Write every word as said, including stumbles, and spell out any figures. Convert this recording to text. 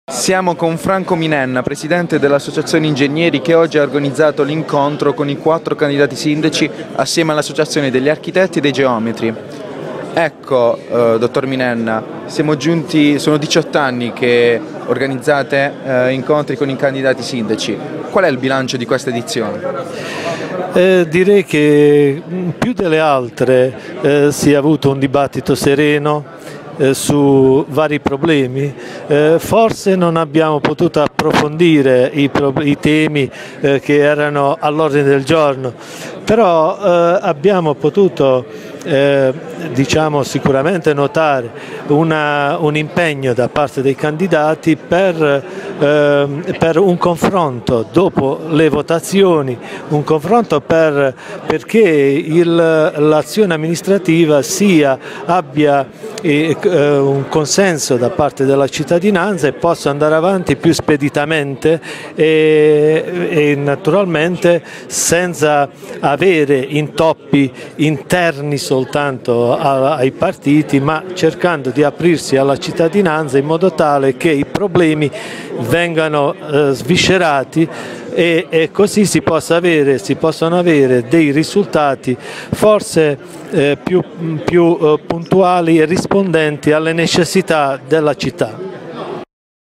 Siamo con Franco Minenna, presidente dell'Associazione Ingegneri, che oggi ha organizzato l'incontro con i quattro candidati sindaci assieme all'Associazione degli Architetti e dei Geometri. Ecco, eh, dottor Minenna, siamo giunti, sono diciotto anni che organizzate eh, incontri con i candidati sindaci. Qual è il bilancio di questa edizione? Eh, direi che più delle altre eh, si è avuto un dibattito sereno Eh, su vari problemi. Eh, forse non abbiamo potuto approfondire i, i temi eh, che erano all'ordine del giorno, però eh, abbiamo potuto eh, diciamo sicuramente notare una, un impegno da parte dei candidati per, eh, per un confronto dopo le votazioni, un confronto per, perché l'azione amministrativa sia, abbia eh, un consenso da parte della cittadinanza e possa andare avanti più speditamente e, e naturalmente senza avere intoppi interni soltanto a, ai partiti, ma cercando di aprirsi alla cittadinanza in modo tale che i problemi vengano eh, sviscerati e, e così si, possa avere, si possono avere dei risultati forse eh, più, più eh, puntuali e rispondenti alle necessità della città.